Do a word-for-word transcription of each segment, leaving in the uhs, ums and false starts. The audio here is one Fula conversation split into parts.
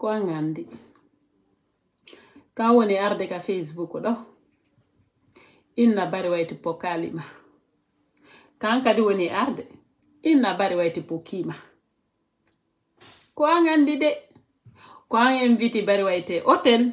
ko ngandi ka woni arde ka Facebook do inna bari wayti pokalima kan kadi woni arde inna bari wayti pokima ko ngandi de ko an invite bari wayte hotel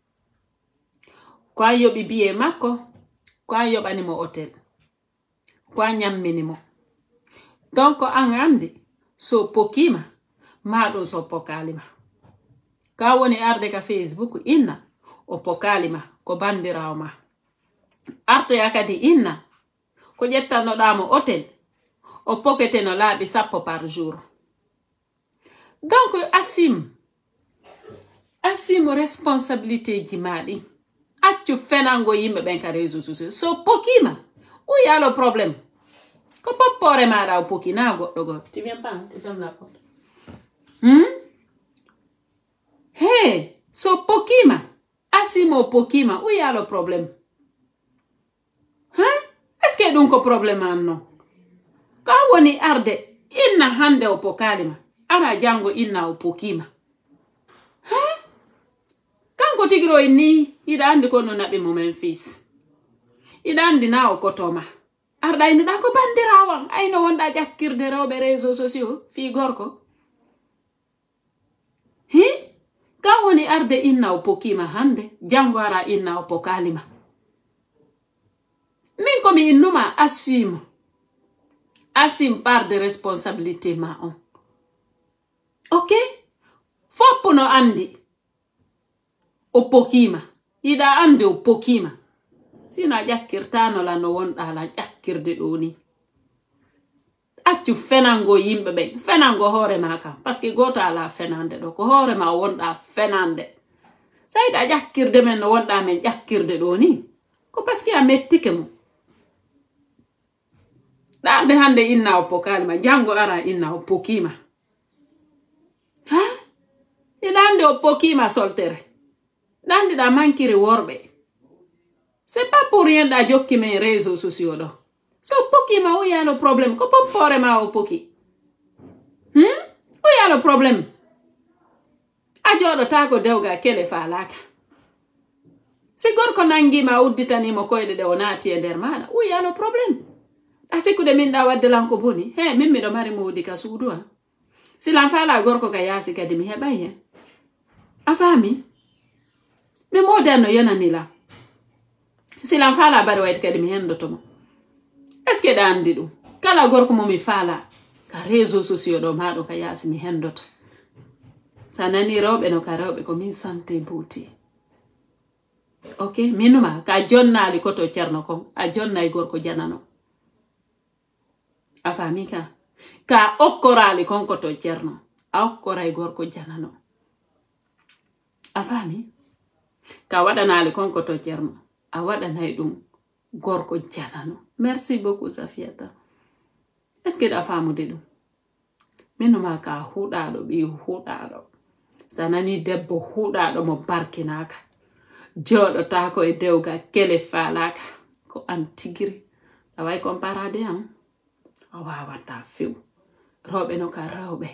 ko yobi biye makko ko yobani mo hotel ko nyammini mo donc an andi so pokima ma do so pokalima ka woni arde ka Facebook inna o pokalima ko bandirawo ma arto yakadi inna ko jettano damo hotel o pokete no laabi sappo par jour donc asim asim responsabilité ji madi accu fenango yimbe ben ka réseaux sociaux so pokima o yalo problème ko poppore mada o pokina goddo go tu viens pas tu fermes la porte hmm hey so pokima asimo pokima o yalo problème hein est-ce que donc problème anno ka woni arde inna hande o pokalima ara jango inna o pokima hein kanko tigiro ni ida andi ko no nabe mo Memphis ida andi na o kotoma arda ina da ko bandirawan ayno wonda jakkirde rewbe réseaux sociaux fi gorko hi ka woni arde inna o pokima hande jango ara inna o pokalima min komi innuma assume assume part de responsabilité ma on ok foppo no andi o pokima ida ande o pokima sino a jakkirtano la no wonda la jakkirde do ni accu fenango yimbe be fenango hore maka parce que gota la fenande do ko hore ma wonda fenande sayda jakkirde men no wonda men jakkirde do ni ko parce que a mettike mo darde hande inna o pokalima jango ara inna o pokima ha idande o pokima soltere dande da mankiri worbe c'est pas pour rien da jokki men réseaux sociaux do so pokima o yalo problème ko popore ma o poki hmm o yalo problème a jodo ta ko dewga kele falaka si gorko nangi ma udditani mo koyde de onati e der mada o yalo problème asiku de min da wadde lanko boni he min mi do mari mo udika suudu ha silan fala gorko ga yasi kadi mi hebay hen afami mi moderno yenani la silan fala bari wayt kadi mi hendoto mo est ce que da andi dum kala gorko mo mi fala ka réseaux sociaux do ma do ka yasi mi hendoto sanani rewbe no ka rewbe ko min santé bouti ok minuma ka jonnali ko to cerno ko a jonnay gorko janano afami ka ka okkorali konko to cerno a okkoray gorko janano afami ka wadanali konko to cerno a wadanay dum gorko janano merci beaucoup Safiata est-ce que da famu de dum minuma ka hudado bi hudado sanani debbo hudado mo barkinaka jodo ta ko e dewga kele falaka ko antigiri away comparade am awa wata few robe no ka rawbe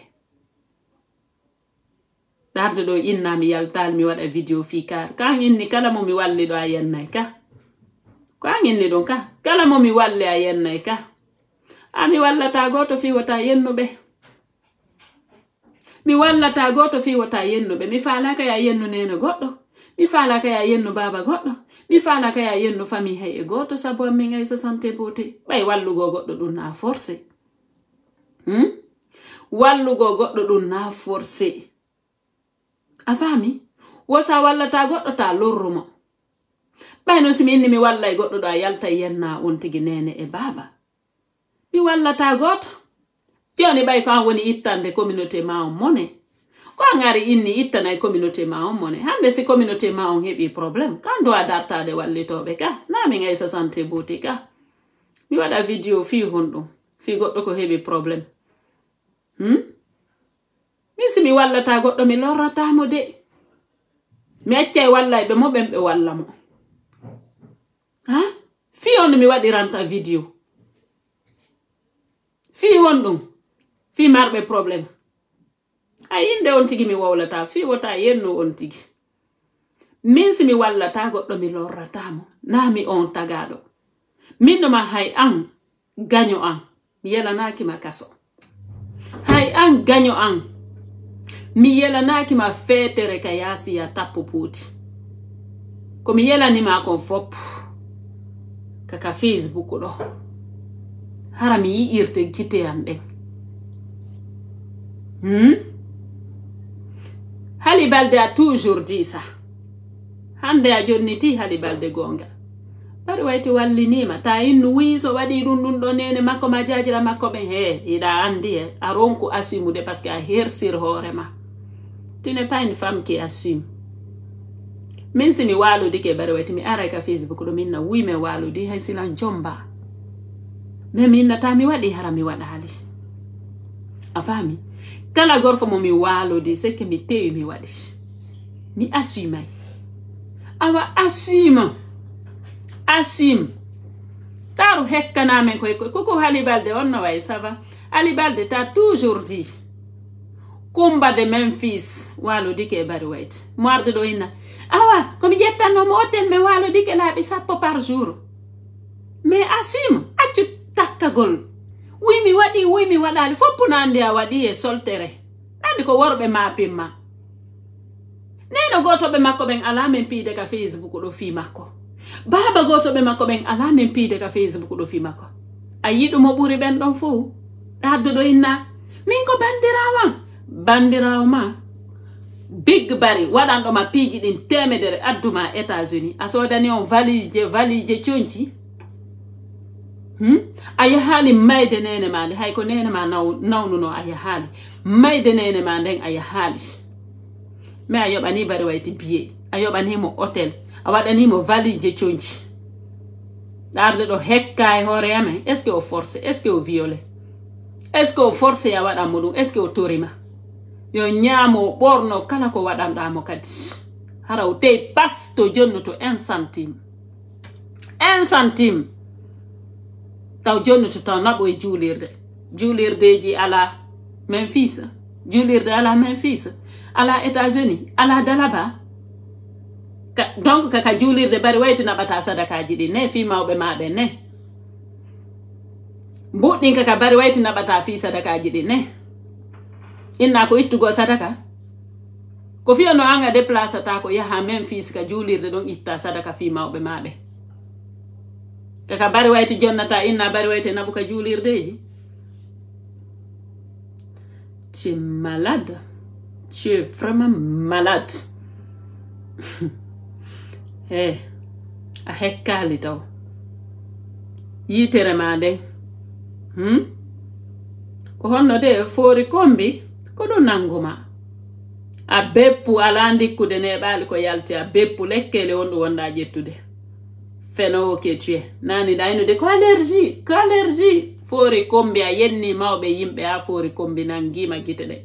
darde do inna mi yaltal mi wada video fi kar kan inni kala mo mi walli do ayennay ka ko inni don ka kala mo mi walli ayennay ka ami wallata goto fi wata yennube mi wallata goto fi wata yennube mi fala ka ya yennu neno goddo mi fala ka ya yennu baba goddo mi fala ka ya yennu fami hay e goto sabo mi ngay sa santé beauté bay wallugo goddo dun na forcé hmm wallugo goddo dun na forcé afami wosa wallata goddo ta lorrumo bay no simi inni mi wallay goddo do a yalta yenna on tigi nene e baba mi wallata goto tioni bay ko woni ittande communauté ma on mone ko ngari inni ittana e communauté ma on mone hande si communauté ma on hebi problème kan do adartade wallitobe ka na mi ngay sa santé beauté ka mi wada video fi hondo fi goddo ko hebi problème hmm mi si mi wallata goddo mi lorrata mo de mi accay wallay be mo bembe walla mo ha fi on mi wadi ranta video fi hondum fi marbe problème ay inde on tigi mi wawlata fi wota yenno on tigi min si mi wallata goɗɗo mi lorratamo na mi on tagaɗo min no ma hay an gaño an mi yelanaki ma kaso hay an gaño an mi yelanaki ma fetere ka yasi ya tappo puuti ko mi yelani ma kon fop kaka Facebook ɗo hara mi yi'irte gite am ɗen hmm? Hali Balde a toujours dit ça hande a jonniti Hali Balde gonga bari wayti wallinima ta innu wiso waɗi ɗum ɗum ɗo nene makko ma jajira makko ɓe he iɗa andi e a ronku asimude parce que a hersir hoorema. Tu n'es pas une femme qui assume. Min si mi waludi ke bari wayti mi ara ka Facebook ɗo minna wi me waludi hay silan jomba mais minna ta mi waɗi hara mi waɗali a fami kala gorko mo mi waludi c'est que mi tewi mi waɗi mi assumay awa assume assume taru hekkanamen koy koy koko Hali Balde on no way ça va Hali Balde t'a toujours dit Kumba de Memphis waludi ke bari wayti moarde ɗo inna awa komi ƴettannomo hotel me waludi ke laaɓi sappo par jour mais assume accu takkagol wi mi waɗi wi mi waɗali foppu nande a waɗi e soltere andi ko worɓe mapinma neno gotoɓe makko ɓen ala men piide ka Facebook ɗo fi makko baba gotoɓe makko ɓen ala men piide ka Facebook ɗo fi makko a yiɗumo ɓuri ɓen ɗon fo addu ɗo inna min ko bandirawan bandirawo ma Big Bari waɗanɗo ma piiji ɗin temedere adduma États-Unis a sodani on valise valise conci Hmm? aya haali mayde nene ma nde hay ko nene ma nawnuno aya haali mayde nene ma nden aya haali mais a yoɓani bari wayti biye a yoɓanimo hôtel a waɗanimo valise conci ɗarde ɗo hekka e hoore yamen est ce que o force est ce que o violé est ce que o force ya waɗanmo ɗum est ce que o torima yo ñaamo o ɓorno kala ko waɗanɗamo kadi hara o tey pas to jonnoto un centime un centime taw jonnoto taw naɓo e juulirde juulirdeji ala Memphis juulirde ala Memphis ala États-Unis ala Dalaba donc kaka juulirde bari wayti naɓata sadakaji ɗi ne fi mawɓe maɓe ne mbuɗɗin kaka bari wayti naɓata fi sadakaji ɗi ne inna ko ittugo sadaka ko fiyo no anga déplace ta ko yaha Memphis ka juulirde ɗon itta sadaka fi mawɓe maɓe kaka bari wayti jonnata inna bari wayti nabu ka juulirdeji. Tu es malade. Tu es vraiment malade. Eh, a hekkali taw yitere ma nde hmm? ko honno de foori kombi ko ɗo nanguma a beppu ala ndikkude neɓali ko yalti a beppu lekkele on ɗo wonda ƴettude fenowo ke tuye nani ɗaynude ko allergie ko allergie foori kombi a yenni mawɓe yimɓe ha foori kombi nangima gite ɗe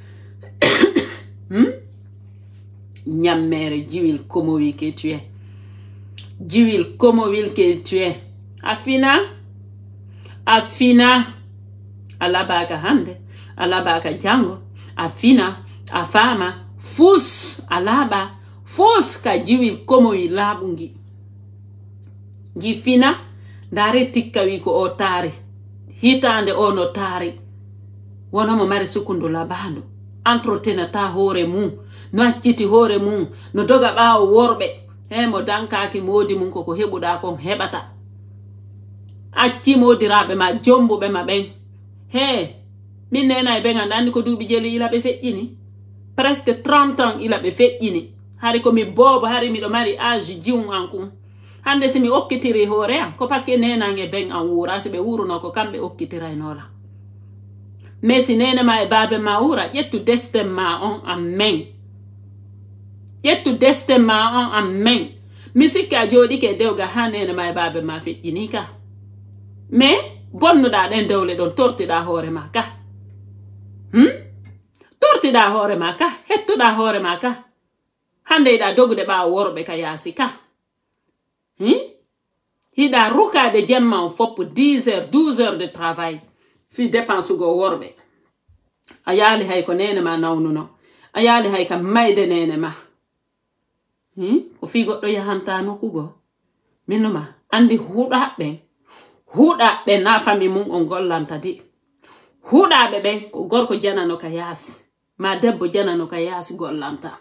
hmm? ñammere jiwil komowil ke tuye jiwil komowil ke tuye a fina a fina a labaka hande a labaka jango a fina a fama fus a laba fus ka jiwil komowil laɓungi ji fina ndare tikka wi ko o taari hitande o no taari wona mo mari sukundu labandu entretenata hoore mum no acciti hoore mum no doga ɓaawo worɓe he mo dankaki modi mum koko heɓuɗa kon heɓata acci modiraɓe ma jombuɓe ma ɓen he min nena e ɓen anda andi ko duuɓi jeli ila ɓe feƴƴini presque trente ans ila ɓe feƴƴini hari komi boobo hari miɗo mari âge jiwum an kum hande si mi okkitiri hoore am ko parce que nenange ɓen an wura si ɓe wuruno ko kamɓe okkitirainola mais si nene ma e baabe ma wura ƴettu destin ma on an men ƴettu destin ma on an men mi sikki a jooɗike dewga ha nene ma e baabe ma feƴƴini ka mais bonnuɗa ɗen dewle ɗon tortiɗa hoore ma ka hmm? tortiɗa hoore ma ka hettuɗa hoore ma ka hande yiɗa dogude ɓaawo worɓe ka yaasi ka hmm? hiɗa rukade jemma on foppo dix heures douze heures de travail fi dépense go worɓe ayali hay ko nene ma nawnuno ayali hay ka mayde nene ma hmm? ko fi goɗɗo yahanta nokkugo minuma andi huɗaɓe huɗaɓe na fami mum on gollanta di huɗaɓe ɓen ko gorko janano ka yaasi ma debbo janano ka yaasi gollanta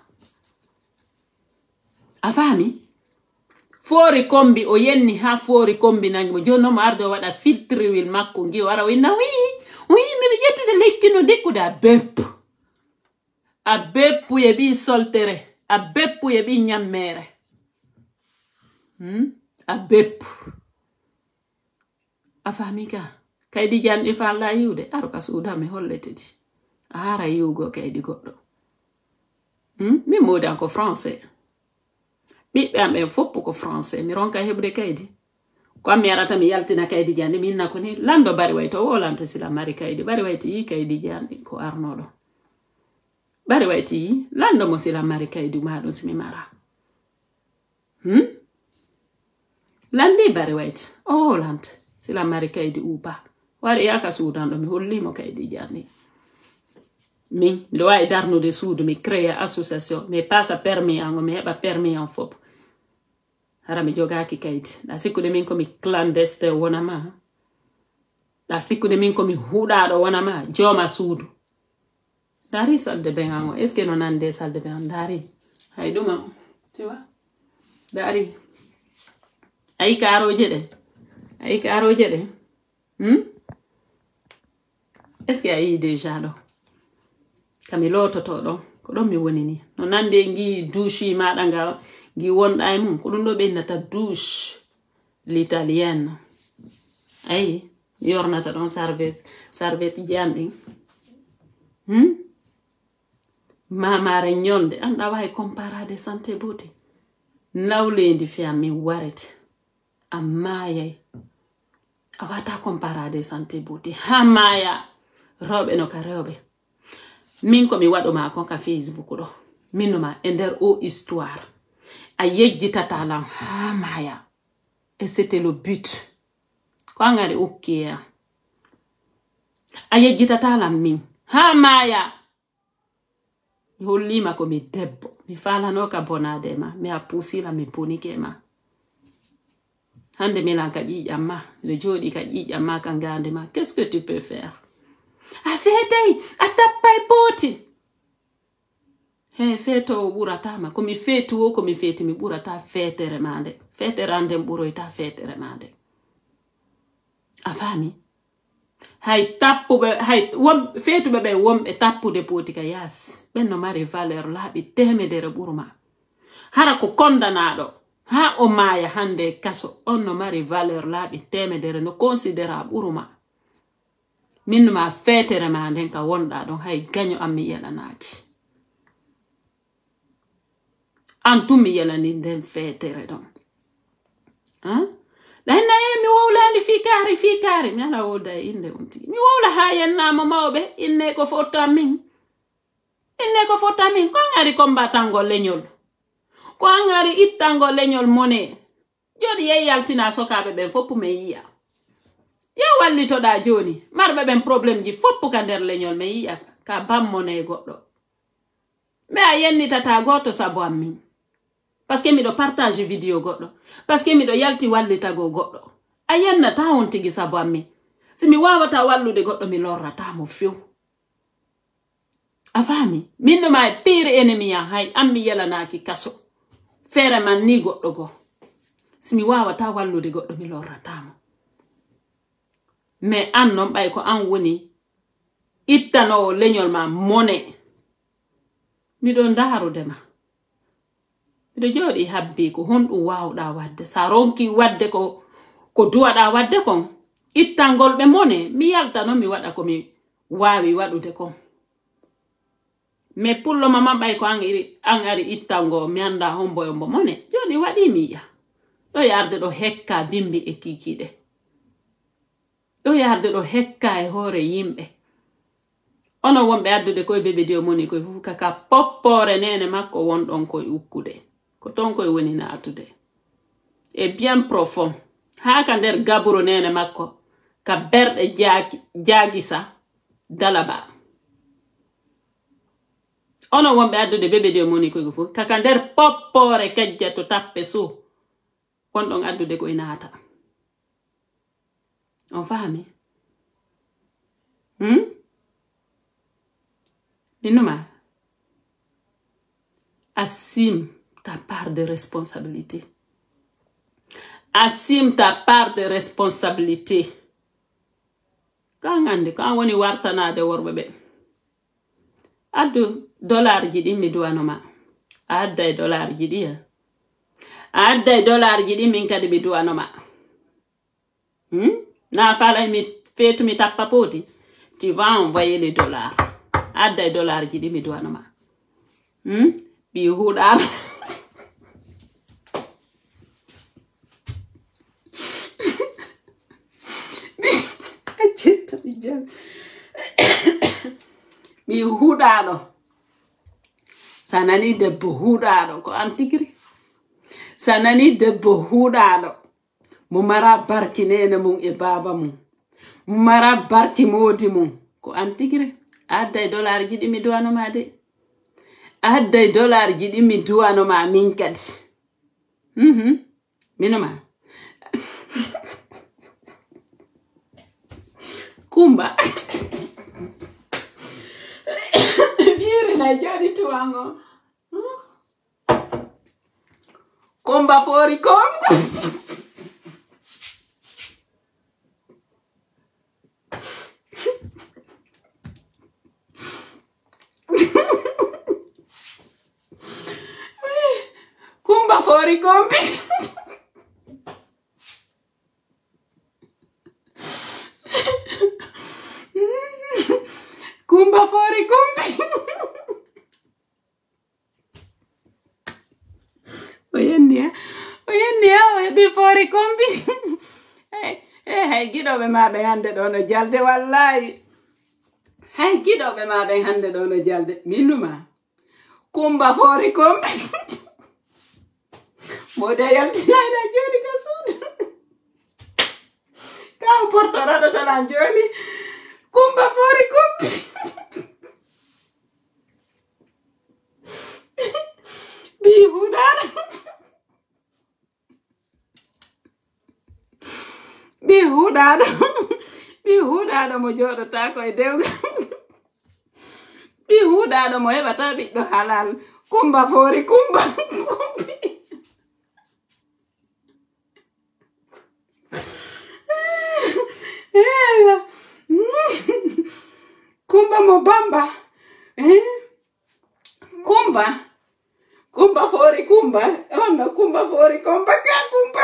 a fami fori kombi o yenni ha fori kombi nanimo jonno mo arde o waɗa filtrewil makko ngi wara o inna wi wi miɗo ƴettude lekki no dekkude a beppu a beppu e ɓi soltere a beppu e ɓi ñammere hmm? a beppu a fami ka kaydi janɗi falla yiwde aro ka suudami holletedi a hara yiwgo kaydi goɗɗo hmm? min modan ko français ɓiɓɓe am ɓen foppu ko français mi ronka heɓde kaydi ko mi arata mi yaltina kaydi janɗi min nako ni lando bari way to wolanta sila mari kaydi bari way ti yi kaydi janɗi ko arnoɗo bari way ti yi lando mo sila mari kaydi maɗum simi mara hmm? landi bari way ti o wolanta sila mari kaydi upa wari yaka suudan ɗo mi hollimo kaydi janɗi min miɗo wawi darnude suudu mi créa association mi passa permis ango mi heɓa permis an fop hara mi jogaki kaydi ɗa sikkude min komi clandestin wonama ɗa sikkude min komi huɗaɗo wonama jooma suudu dari salde ben ango est ce que no nande salde ben dari hay ɗuma tu vois dari ayi karoje ɗe ayi karoje ɗe hmm? est ce que ayi déjà ɗo kami lototo ɗon ko ɗon mi woni ni no nande ngi douche maɗa nga ngi wonɗa e mum ko ɗum ɗo ɓennata douche l'italienne ayi mi yornata ɗon serviette serviette janɗi hmm? mamare ñolde anɗa wawi comparade santé beauté nawlendi fiyam min warete a mayay a wata comparade santé beauté ha maya rewɓe no ka rewɓe min ko mi waɗo ma kon ka Facebook ɗo minuma e nder o histoire a yejjitata lam ha maya et c'était le but ko angari ukkiya a yejjitata lam min ha maya mi hollima ko mi debbo mi falano ka bonade ma mi a pusila mi bonike ma hande milan ka ƴiƴam ma le joɗi ka ƴiƴam ma ka ngande ma qu'est-ce que tu peux faire a feetay a tappay pooti he feeto o ɓuratama komi feetuwo komi feeti mi ɓurata feetere mande feetere anden ɓuroyta feetere mande a faami hay tappuɓe hay wom feetuɓe ɓe womɓe tappude pooti ka yaas ɓen no mari valeur laaɓi temedere ɓurma hara ko kondanaɗo ha o maaya hande kaso on no mari valeur laaɓi temedere no considéra ɓurma min ma feetere ma nden ka wonɗa ɗon hay gaño am mi yelanaki an tum mi yelani nden feetere ɗon ɗahinna e mi wowlani fikari fikari mi ala woda e inde on tigi mi wowla ha yennama mawɓe inne ko fottan min inne ko fottan min ko angari combatangol leñol ko angari ittangol leñol mone joni yey yaltina sokaɓe ɓen foppu me yiya yo wallitoɗa joni marɓe ɓen probléme ji foppu ka nder leñol me yiya ka bammone goɗɗo mais a yennitata goto sabo am min parce que miɗo partage vidéo goɗɗo parce que miɗo yalti wallitago goɗɗo a yennata on tigi sabo am min si mi wawata wallude goɗɗo mi lorratamo few a faami min no ma e pire ennemi ya hay an mi yelanaki kaso feere man ni goɗɗo go si mi wawata wallude goɗɗo mi lorratamo mais an non ɓay ko an woni ittanowo leñol ma mone miɗo ndarudema miɗo jooɗi habbi ko honɗum wawɗa wadde sa ronki wadde ko ko duwaɗa wadde kon ittangol ɓe mone mi yalta non mi waɗa komi wawi waɗude kon mais pour le moment ɓay ko an iri an ari ittango mi anda homboyo mbo mone joni waɗi mi yiya ɗo yarde ɗo hekka bimbi e kikiɗe ɗo yarde ɗo hekka e hoore yimɓe ono wonɓe addude koye bebedio moni koye fof kaka poppore nene makko wonɗon koye ukkude ko ton koye woni natude e bien profond ha ka nder gaburo nene makko ka berɗe jaagi jaagisa dalaba ono wonɓe addude bébé de moni koygo fof kaka nder poppore kejje to tappe so wonɗon addude koye naata on faami hmm? Minuma assume ta part de responsabilité assume ta part de responsabilité kan ande kan woni wartanade worɓe ɓe addu dollar ji ɗi mi duwanoma a adday dollar ji ɗi a adday dollar ji ɗi min kadi mi duwanoma hmm? na falay mi fetu mi tappa poti tu vas envoyer les dollars adday dollar ji ɗi mi duwanoma hmm? ɓi huɗal mi huɗaɗo sa nani debbo huɗaɗo ko an tigiri sa nani debbo huɗaɗo mo mara barki nene mum e baba mum mo mara barki modi mum ko an tigiri adday dollar ji ɗi mi duwanoma de adday dollar ji ɗi mi duwanoma min kadi mhm minoma kumba biri na jadi tuango kumba fori komba kumba fori kombi kumba fori kombi oyenni oyenni oyeɓi fori kombi e hay giɗoɓe maɓe hande ɗo no jalde wallahi hay giɗoɓe maɓe hande ɗo no jalde minuma kumba fori kombi mode yaltinayɗa joni ka suudu kaw portoraɗo tana joni kumba fori kombi bi huɗaɗo bi huɗaɗo bi huɗaɗo mo joɗota koye dewgal bi huɗaɗo mo heɓata ɓiɗɗo halal kumba fori kumba kumbi kumba mo bamba kumba kumba fori kumba oh no kumba fori kumba ka kumba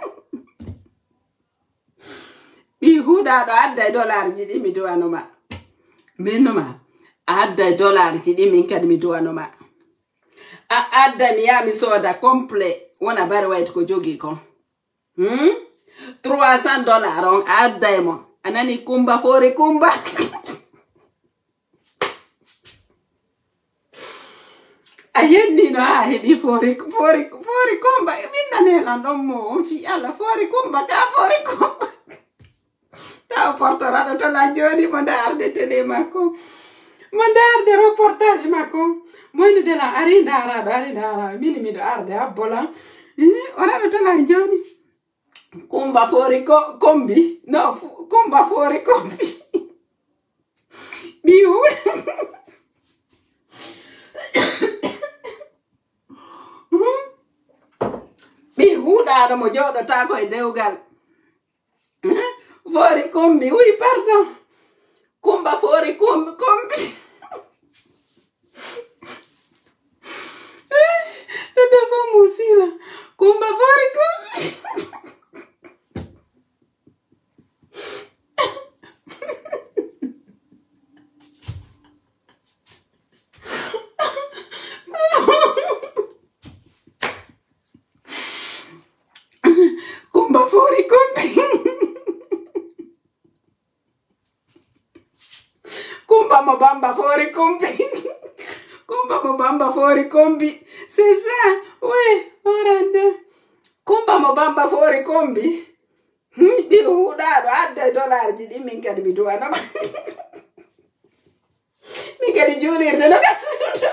mi huɗaɗo adday dollar ji ɗi mi duwanoma minnoma adday dollar ji ɗi min kadi mi duwanoma a adday mi yaha mi soda complet wona bari wayto ko jogi kon hmm? trois cents dollars on adday mo anani kumba fori kumba a yennino ha heɓi fori fori fori kumba windanelan ɗon mo on fi Allah fori kumba ka fori kumba ka portoraɗo tana joni mo darde télé makko mo darde reportage makko moyno dela ari daraɗo ari daraɗo mini miɗo arde habbolan oraɗo tana joni kumba fori kombi no kumba fori kombi mi huɗa mi huɗaɗo mo joɗota koye dewgal fori kombi oui pardon kumba fori kombi kombi ɗo defa musila kumba fori kombi kumba fori kombi kumba mo bamba fori kombi kumba mo bamba fori kombi c'est ça oui orande kumba mo bamba fori kombi ɓi huɗaɗo adday dollar ji ɗi min kadi mi duwanoma mi kadi julirde no ka suudo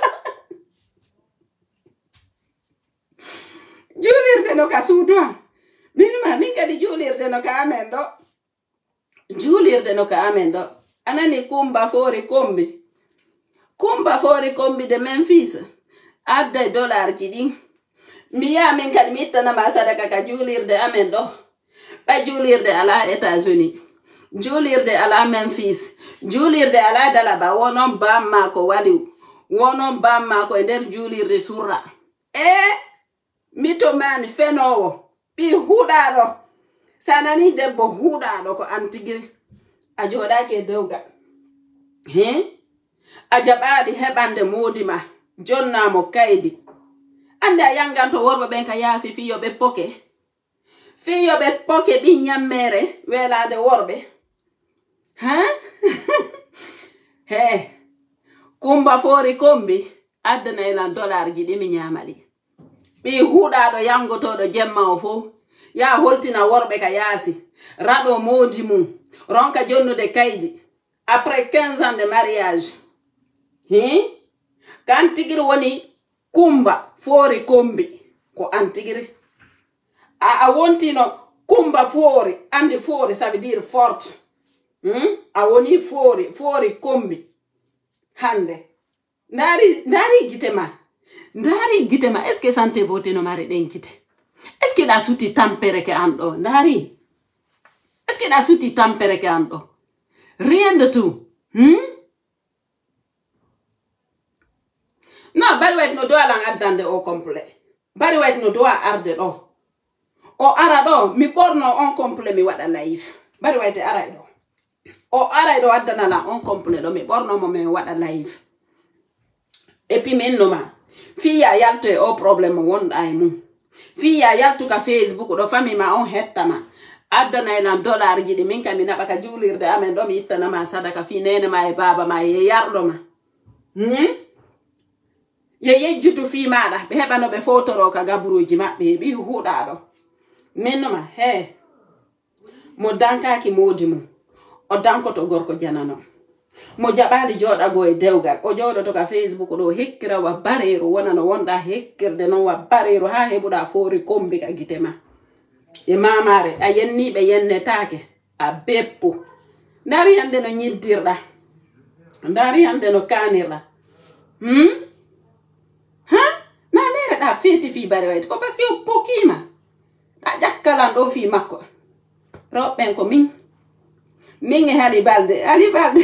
julirde no ka suudo minuma min kadi julirde no ka amen ɗo julirde no ka amen ɗo anani kumba fori kombi kumba fori kombi de Memphis adda dollar ji ɗin mi ya min kadi mi ittanama sadaka ka julirde amen ɗo ɓa julirde ala États-Unis julirde ala Memphis julirde ala Dalaba wonon bam mako wali wonon bam mako e nder julirde surra e mito mani fenowo ɓi huɗaɗo sanani debbo huɗaɗo ko antigiri a joɗake dewgal he a jaɓaɗi heɓande modi ma jonnamo kaydi ande a yanganto worɓe ɓen ka yaasi fiyoɓe poke fiyoɓe poke ɓi ñammere welade worɓe ha he kumba fori kombi addana ilan dollar ji ɗi mi ñamali ɓi huɗaɗo yangotoɗo jemma o fo ya holtina worɓe ka yaasi raɗo modi mum ronka jonnude kaydi après quinze ans de mariage hi kantigiri woni kumba fori kombi ko antigiri a a wontino kumba fori andi fori ça veut dire forte hmm? a woni fori fori kombi hande ndari ndari gite ma ndari gite ma est ce que santé beauté no mari ɗen gite est ce que ɗa suti tampere ke an ɗo ndari est ce que ɗa suti tampere ke an ɗo rien de tout hmm? non bari wayt no dowa lan addande o complet bari wayt no dowa arde ɗo o ara ɗo mi ɓorno on complet mi waɗa live bari wayte aray ɗo o aray ɗo addanala on complet ɗo mi ɓornomo mi waɗa live et puis min noma fiya yalto e o probléme wonɗa e mum fiya yaltu ka Facebook ɗo famima on hettama addanaylan dollar ji ɗi min kam mi naɓa ka julirde amen ɗo mi ittanama sadaka fi nene ma e baba ma ye yarɗoma hmm? ye yejjutu fi maɗa ɓe heɓano ɓe fotoro ka gaburuji maɓɓe ɓi huɗaɗo minnoma he mo dankaki modi mum o dankoto gorko janano mo jaɓali joɗago e dewgal o joɗoto ka Facebook ɗo hekkira wa bareru wona no wonɗa hekkirde non wa bareru ha heɓuɗa fori kombi ka gite ma e mamare a yenniɓe yennetake a beppu dari hande no ñiddirɗa dari hande no kanirɗa hmm? ha na mereɗa feeti fi bare wayte ko parce que o pokima a ƴakkalan ɗo fi makko roɓɓen ko min min e hali balde hali balde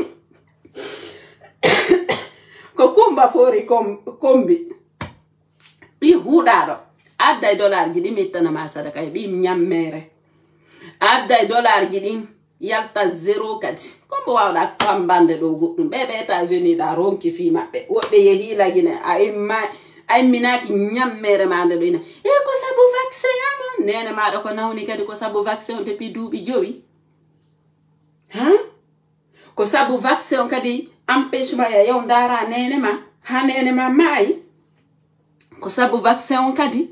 ko kumba fori kom, kombi ɓi huɗaɗo adday dollar ji ɗi mittanama sadaka e ɓi ñammere adday dollar ji ɗin yalta zéro kadi kombo wawɗa kambande ɗo goɗɗum ɓe ɓe États-Unis ɗa ronki fi maɓɓe woɓɓe yehilagine a imma a imminaki ñammere mande ɗo ina e ko sabu vaccin ano nene maɗa ko nawni kadi ko sabu vaccin on depuis duuɓi jowi ha ko sabu vaccin on kadi empêchement ya yaw ndara nene ma ha nene ma maayi ko sabu vaccin on kadi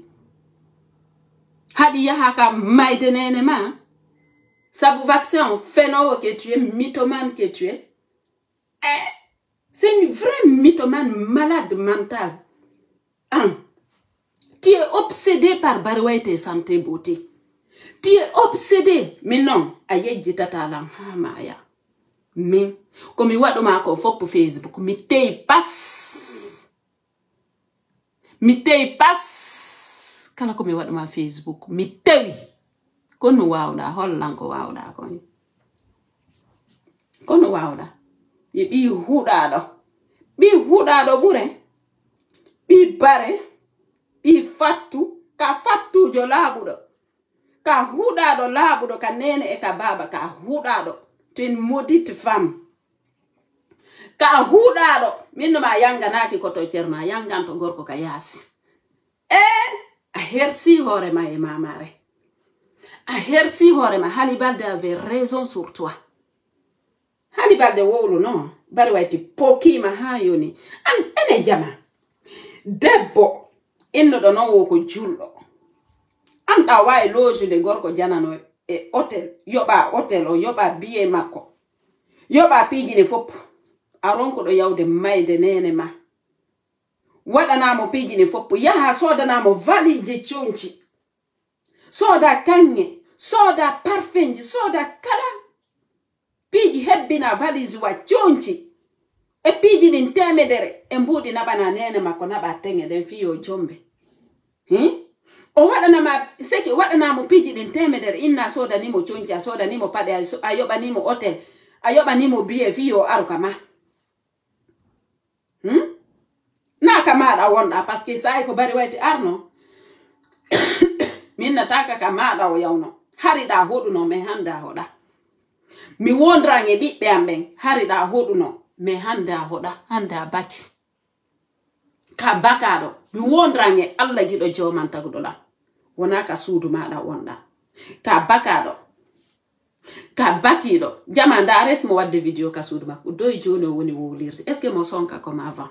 haɗi yaha ka mayde nene ma sabu vaccin on fenowo que tu es mythomane que tu es eh, c'est une vraie mythomane malade mentale hein? Tu es obsédé par Barwayte santé beauté tu es obsédé mais non a yejjitata lan ha maya min komi waɗuma ko foppo Facebook mi tey pas mi tey pas kala komi waɗuma Facebook mi tewi kono wawɗa hollan ko wawɗa kon kono wawɗa ye ɓi huɗaɗo ɓi huɗaɗo ɓure ɓi bare ɓi fattu ka fattujo laaɓuɗo ka huɗaɗo laaɓuɗo ka nene e ka baba ka huɗaɗo tu es une maudite femme ka huɗaɗo minno ma yanganaki koto cerno a yanganto gorko ka yaasi e a hersi hoorema e mamare a hersi hoorema Hali Balde avait raison sur toi Hali Balde wowlu non bari wayti pokima ha yoni an ene jama debbo innoɗo non wo ko julɗo an ɗa wawi lojude gorko janano e hotel yoɓa hotel o yoɓa biye makko yoɓa piiji ɗe fopp aron ko do yawde mayde nene ma waɗanamo pijini foppo yaha sodanamo valije conci soda kanye soda parfenji soda kala piji hebbina valise wa conci e piji din temedere e mbudi nabana nene makko naba tenge den fiyo jombe hmm? O waɗanama seki waɗanamo piji din temedere inna soda nimo conci a soda nimo pade a yoba nimo hotel a yoba nimo biye fiyo aruka ma hmm? Na kamada wonda parce que sai ko bari wayti arno minna taka kamada o yawno hari da hoduno me handa hoda mi wondrange bibbe amben hari da hoduno me handa hoda handa baki ka bakado mi wondrange Allah gido joman tagudola wona ka suudu mada wonda ka bakado ka bakido jamanda res mo wadde video ka suudu makko doy joni woni wowlirde est ce que mo sonka comme avant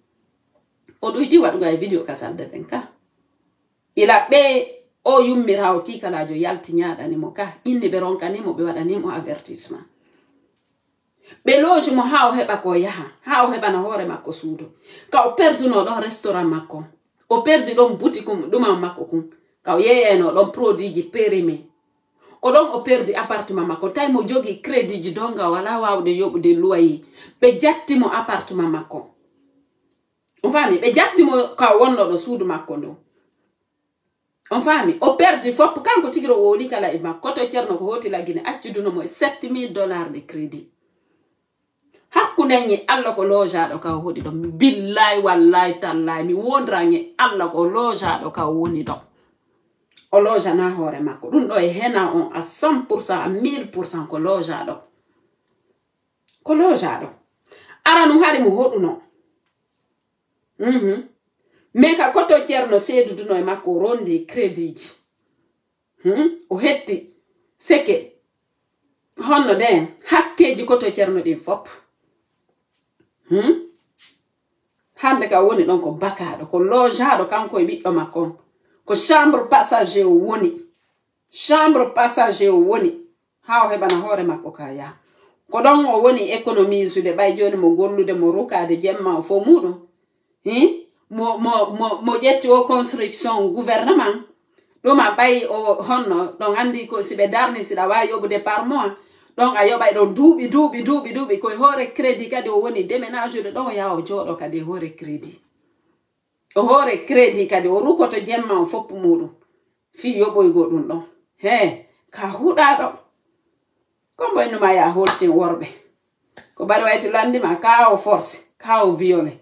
o do iti waduga e video ka salde benka ila be o yummirawo kikalajo yalti nyaadani mo ka inni be ronkani mo be wadani mo avertissement be loji mo hawo heba ko yaha hawo heba na hore makko suudo ka o perduno don restaurant makko o perdi don boutique mum duma makko kum ka o yeyeno don produit ji périmé o don o perdi appartement makko tay mo jogi crédit ji donga wala wawde yobude loyer be jatti mo appartement makko on fami be jatti mo ka wonno do suudu makko ndo on fami o perdi fop kanko tigiro woli kala e makko to cerno ko hoti la Guinée accuduno mo sept mille dollars de crédit hakku nenye Allah ko loja do ka hodi do billahi wallahi tallahi mi wondrange Allah ko loja do ka woni do o loja na hore makko dum do e hena on à cent pour cent à mille pour cent ko loja do ko loja do ara no hari mo hoduno mhm mais ka koto cerno seeduduno e makko rondi crédit hmm o hetti seke honno den hakkeji koto cerno din fop hmm hande ka woni don ko bakado ko lojado kanko e biddo makko ko chambre passager woni chambre passager woni hawo hebana hore makko kaya ko don o woni économise de bay joni mo gollude mo rukade jemma fo mudo hein mo mo mo mo jetti o construction gouvernement do ma bay o honno don andi ko sibe darni sida wa yobude par mois donc a yobay don duubi duubi duubi duubi ko hore crédit kadi o woni déménage de don ya o jodo kadi hore crédit o hore crédit kadi o rukoto jemma o foppu mudu fi yoboy godum don he ka huda do ko boyno ma ya holti worbe ko bari wayti landi ma ka o force ka o violé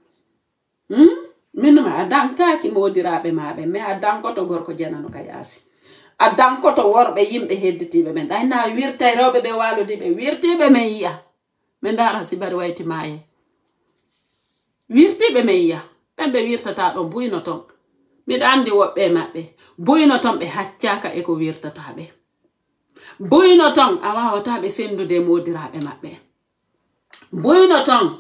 hmm min ma adanka ki modirabe mabe me adanko to gorko janano ka yasi adanko to worbe yimbe hedditibe men day na wirtay rewbe be waludi be wirtibe me yiya men dara si bari wayti maye wirtibe me yiya bembe wirtata don buyno ton mi andi wobbe mabbe buyno ton be haccaka e ko wirtata be buyno ton awawata be sendude modirabe mabbe buyno ton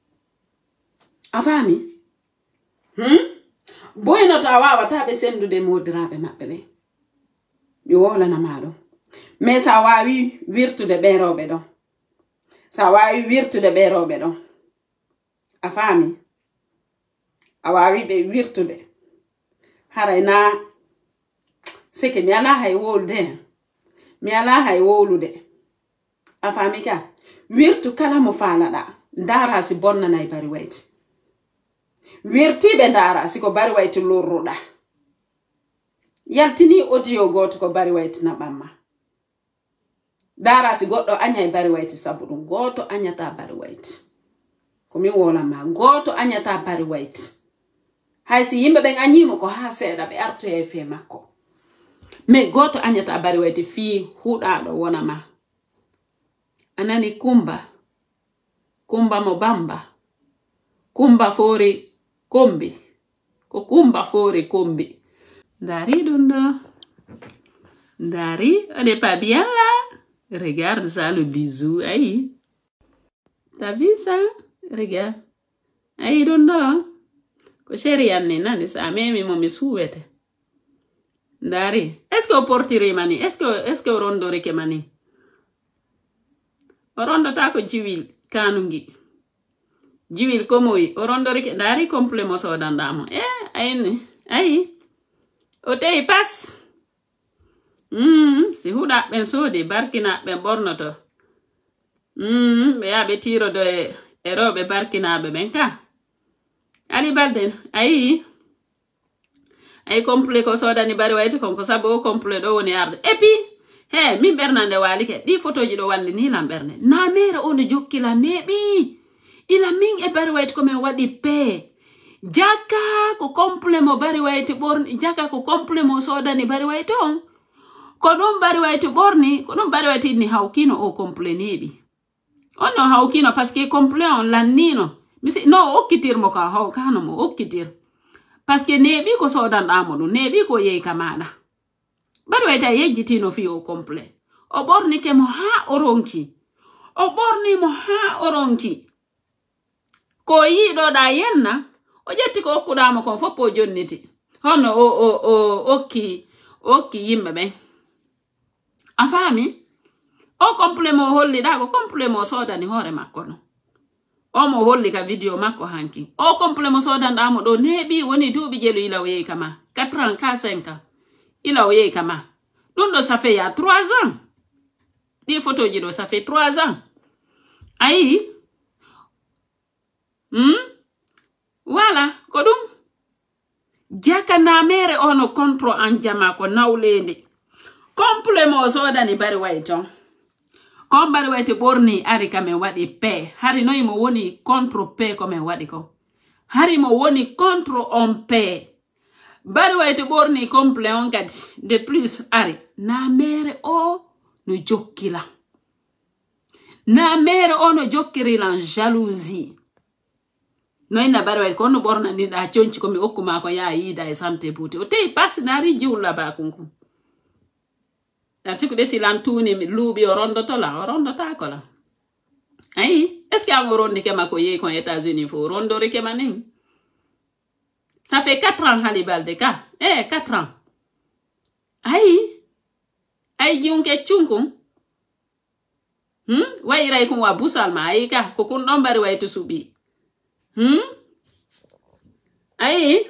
afami hmm buyno to awawata be sendude modirabe mabbe be mi wola na mado mais sa wawi wirtude be robe don sa wawi wirtude be robe don afami awawi be wirtude harayna seke mi ala hay wolde mi ala hay wolude afami ka wirtu kala mo falada ndara si bonna nay bari wayti wirti be ndara si ko bari wayti lorruda yaltini audio goto ko bari wayti na bamma dara si goddo anya bari wayti sabudu goto anyata bari wayti ko mi wona ma goto anyata bari wayti hay si yimbe ben anyimo ko ha seeda be arto e fe makko me goto anyata bari wayti fi hudado wona ma anani kumba kumba mo bamba kumba fori kombi ko kumba fori kombi Dari Dondo. Dari, on n'est pas bien là. Regarde ça, le bisou. Aïe. T'as vu ça? Regarde. Aïe, Dondo. Ko chéri yanni nani sa memi mo mi suwete. Dari. Est-ce que o portiri mani? Est-ce que est-ce que o rondori ke mani? O rondo ta ko jiwil kanungi. jiwil komoy o rondorike dari complet mo sodandamo eh ayni ayi o tey pas mm si huda ben sodi barkina ben bornoto mm be ya be tiro do e robe barkina be ben ka ali balden ayi ay complet ko sodani bari wayti kon ko sabo complet do woni arde et puis he min bernande wali ke di photo ji do walli ni lam berne na mere on jokkila nebi ila min e bari wayti ko men wadi pe jaka ko complet mo bari wayti borni jaka ko complet mo sodani bari wayti on ko dum bari wayti borni ko dum bari wayti ni hawkino o complet nebi on no hawkino parce que complet on lannino misi no okkitir mo ka hawkano mo okkitir parce que nebi ko sodan amodu nebi ko yey kamana bari wayti yejjitino fi o complet o borni ke mo ha oronki o borni mo ha oronki ko yido da yenna o jetti ko okkudama kon foppo jonniti hono o o o okki okki yimbe be afami o complet mo holli da ko complet mo sodani hore makko no o mo holli ka video makko hanki o complet mo sodan da mo do nebi woni duubi jelu ila o yey kama quatre ans ka cinq ans ila o yey kama dun do ça fait ya trois ans di photo ji do ça fait trois ans ayi hmm voilà ko dum jaka na mere ono control an jama ko nawlende complet mo sodani bari wayton kom bari wayti borni ari kamen wadi pe hari noy mo woni control pe ko men wadi ko hari mo woni control on pe bari wayti borni complet on kadi de plus ari na mere o no jokkila na mere o no jokkirila jalousie noy na bari wayti ko no borna ni da cionci ko mi okkuma ko ya yida e santé buti o tey pasnari jiwla ba kunku la siku de silan tuni mi lubi o rondoto la o rondota ko la ayi est ce que an rondi ke mako ye ko États-Unis fo rondori ke manin ça fait quatre ans Hannibal de ka eh quatre ans ayi ay jiunke chunkum hmm way ray ko wa busalma ayi ka ko kun don bari way to subi hmm ayi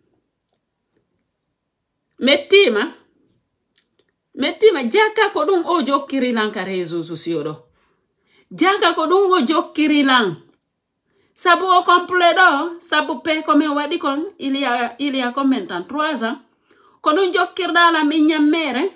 mettima mettima jaka ko dum o jokkiri lan ka réseaux sociaux do jaka ko dum o jokkiri lan sabu o complet do sabu pe ko men wadi kon il y a il y a combien de temps trois ans ko dum jokkirda la min nyammere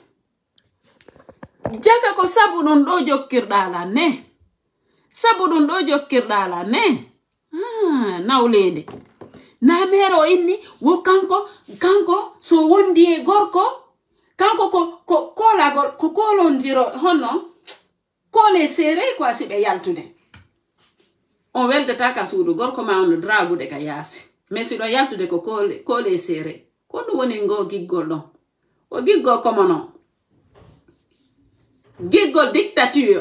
jaka ko sabu dum do jokkirda la ne sabu dum do jokkirda la ne ah nawlende na mero inni wo kanko kanko so wondi e gorko kanko ko ko kola gol ko kolondiro hono kole sere ko asibe yaltude on welde taka suudu gorko ma on dragude ka yasi mais si do yaltude ko kole kole sere ko no woni ngo giggol don o giggo ko mono giggo dictature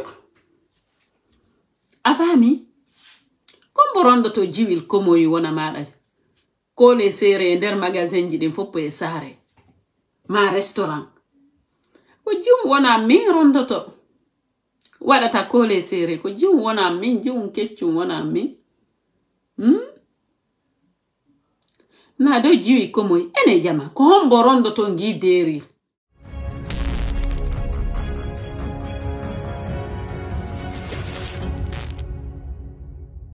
afami ko rondo to jiwil komo yi wona mada kole sere nder magasin ji din foppo e sare ma restaurant ko jum wona min rondoto wadata kole sere ko jum wona min jum keccum wona min hmm na do jiwi komoy ene jama ko hombo rondoto ngi deri